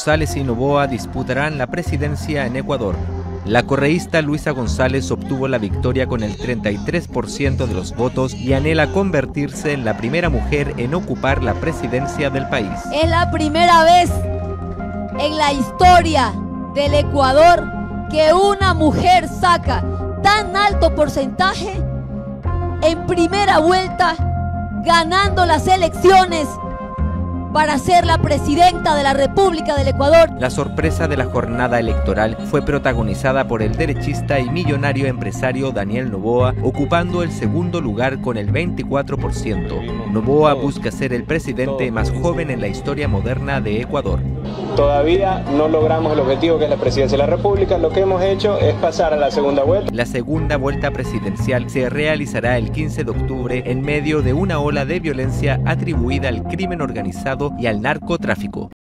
González y Noboa disputarán la presidencia en Ecuador. La correísta Luisa González obtuvo la victoria con el 33% de los votos y anhela convertirse en la primera mujer en ocupar la presidencia del país. Es la primera vez en la historia del Ecuador que una mujer saca tan alto porcentaje en primera vuelta, ganando las elecciones para ser la presidenta de la República del Ecuador. La sorpresa de la jornada electoral fue protagonizada por el derechista y millonario empresario Daniel Noboa, ocupando el segundo lugar con el 24%. Noboa busca ser el presidente más joven en la historia moderna de Ecuador. Todavía no logramos el objetivo que es la presidencia de la República. Lo que hemos hecho es pasar a la segunda vuelta. La segunda vuelta presidencial se realizará el 15 de octubre en medio de una ola de violencia atribuida al crimen organizado y al narcotráfico.